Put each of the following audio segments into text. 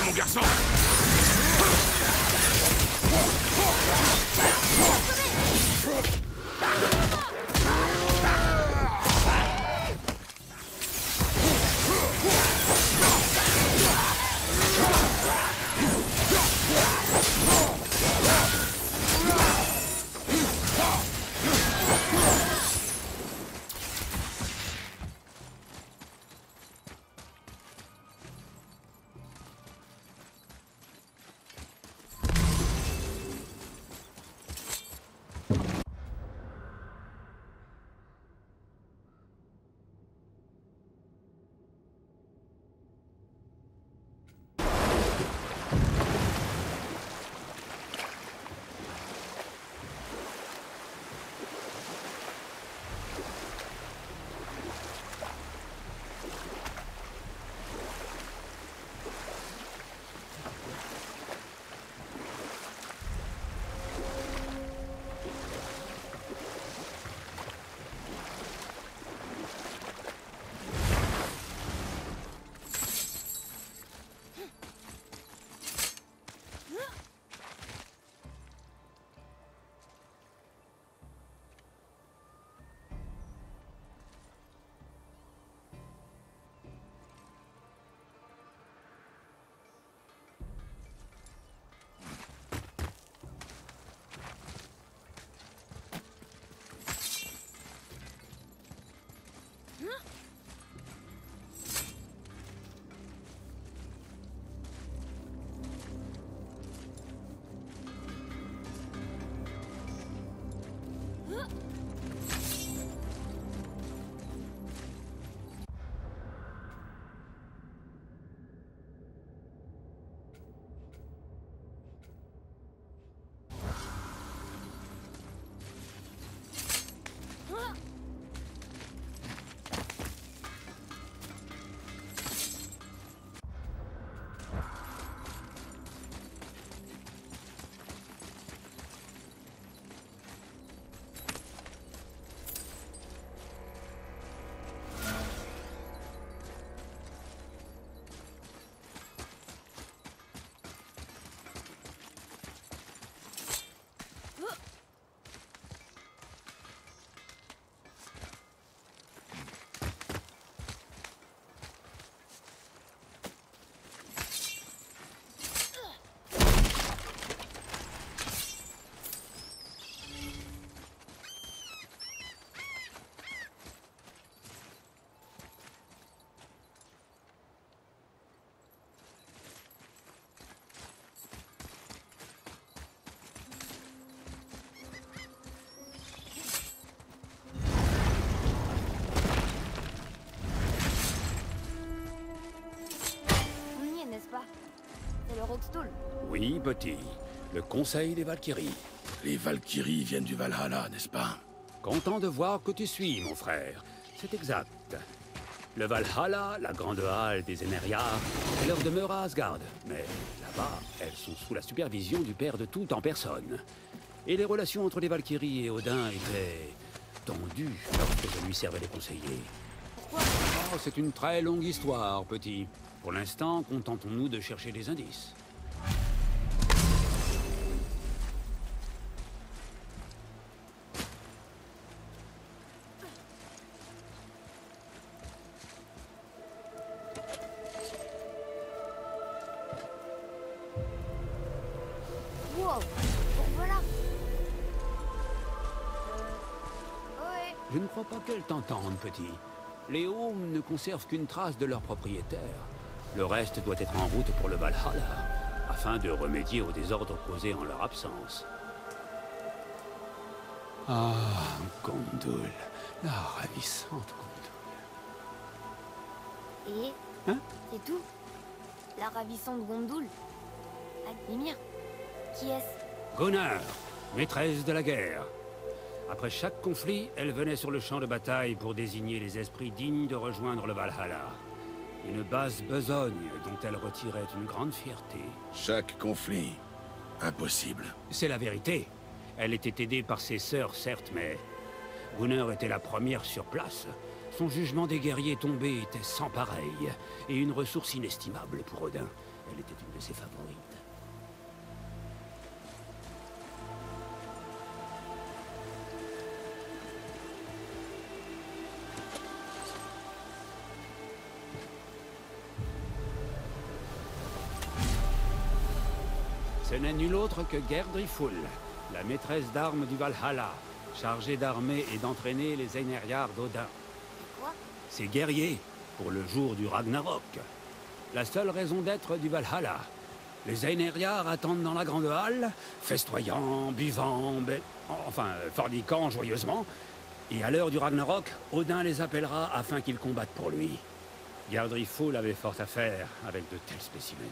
mon garçon. Oui, petit. Le Conseil des Valkyries. Les Valkyries viennent du Valhalla, n'est-ce pas? Content de voir que tu suis, mon frère. C'est exact. Le Valhalla, la grande halle des Émériards, est leur demeure à Asgard. Mais là-bas, elles sont sous la supervision du père de tout en personne. Et les relations entre les Valkyries et Odin étaient tendues lorsque je lui servais de conseiller. Oh, c'est une très longue histoire, petit. Pour l'instant, contentons-nous de chercher des indices. Wow, voilà. Ouais. Je ne crois pas qu'elles t'entendent, petit. Les Haumes ne conservent qu'une trace de leur propriétaire. Le reste doit être en route pour le Valhalla, afin de remédier aux désordres causés en leur absence. Ah, Gondul, la ravissante Gondul. Et Hein? c'est tout? La ravissante Gondul? Admire? Qui est-ce? Gunnar, maîtresse de la guerre. Après chaque conflit, elle venait sur le champ de bataille pour désigner les esprits dignes de rejoindre le Valhalla. Une basse besogne dont elle retirait une grande fierté. Chaque conflit. Impossible. C'est la vérité. Elle était aidée par ses sœurs, certes, mais Gunnar était la première sur place. Son jugement des guerriers tombés était sans pareil, et une ressource inestimable pour Odin. Elle était une de ses favorites. Ce n'est nul autre que Gerdriful, la maîtresse d'armes du Valhalla, chargée d'armer et d'entraîner les Einherjar d'Odin. Et quoi? Ces guerriers, pour le jour du Ragnarok. La seule raison d'être du Valhalla. Les Einherjar attendent dans la grande halle, festoyant, buvant, forniquant joyeusement. Et à l'heure du Ragnarok, Odin les appellera afin qu'ils combattent pour lui. Gerdriful avait fort à faire avec de tels spécimens.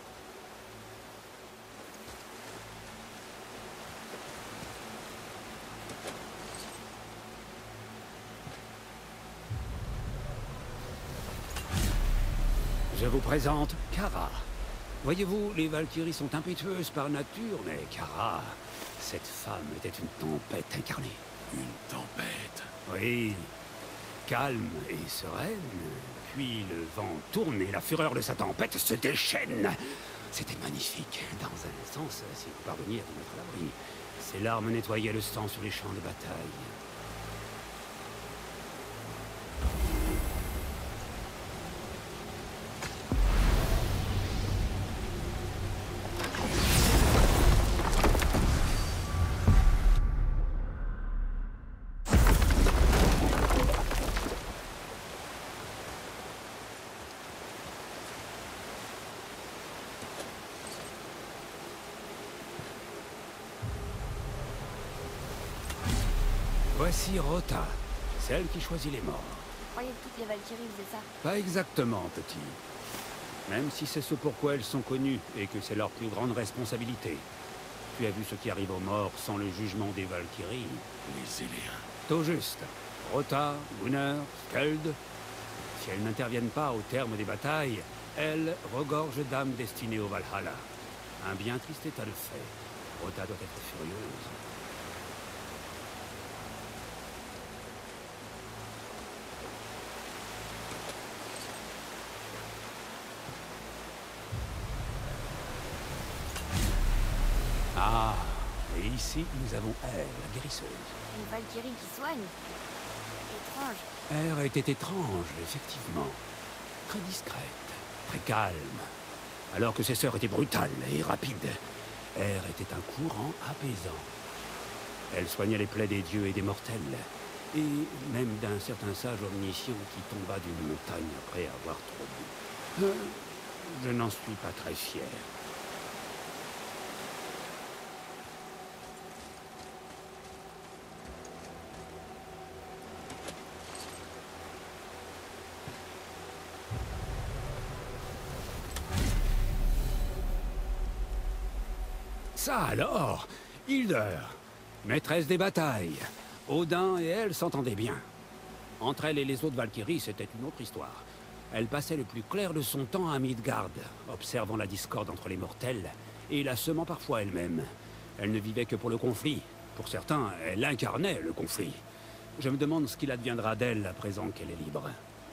Je vous présente Kara. Voyez-vous, les Valkyries sont impétueuses par nature, mais Kara, cette femme était une tempête incarnée. Une tempête. Oui, calme et sereine. Puis le vent tourne et la fureur de sa tempête se déchaîne. C'était magnifique. Dans un sens, si vous parveniez à vous mettre à l'abri, ses larmes nettoyaient le sang sur les champs de bataille. Voici Rota, celle qui choisit les morts. Je croyais que toutes les Valkyries faisaient ça. Pas exactement, petit. Même si c'est ce pourquoi elles sont connues et que c'est leur plus grande responsabilité. Tu as vu ce qui arrive aux morts sans le jugement des Valkyries. Les Éléens. Tout juste. Rota, Gunnar, Skeld. Si elles n'interviennent pas au terme des batailles, elles regorgent d'âmes destinées au Valhalla. Un bien triste état de fait. Rota doit être furieuse. Ah, et ici, nous avons Air, la guérisseuse. Une Valkyrie qui soigne. Étrange. Air était étrange, effectivement. Très discrète, très calme. Alors que ses sœurs étaient brutales et rapides. Air était un courant apaisant. Elle soignait les plaies des dieux et des mortels. Et même d'un certain sage omniscient qui tomba d'une montagne après avoir trop bu. Je n'en suis pas très fier. Ça alors, Hilder, maîtresse des batailles. Odin et elle s'entendaient bien. Entre elle et les autres Valkyries, c'était une autre histoire. Elle passait le plus clair de son temps à Midgard, observant la discorde entre les mortels, et la semant parfois elle-même. Elle ne vivait que pour le conflit. Pour certains, elle incarnait le conflit. Je me demande ce qu'il adviendra d'elle à présent qu'elle est libre.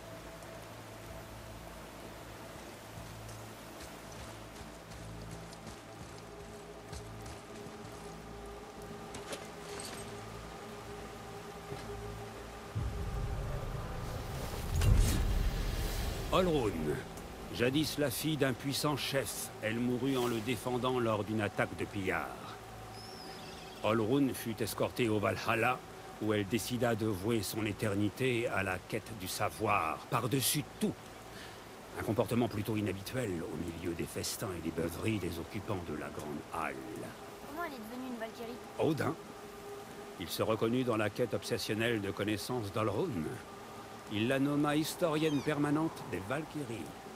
Olrun, jadis la fille d'un puissant chef, elle mourut en le défendant lors d'une attaque de pillards. Olrun fut escortée au Valhalla, où elle décida de vouer son éternité à la quête du savoir, par-dessus tout. Un comportement plutôt inhabituel au milieu des festins et des beuveries des occupants de la grande halle. Comment elle est devenue une Valkyrie? Odin. Il se reconnut dans la quête obsessionnelle de connaissance d'Olrun. Il la nomma historienne permanente des Valkyries.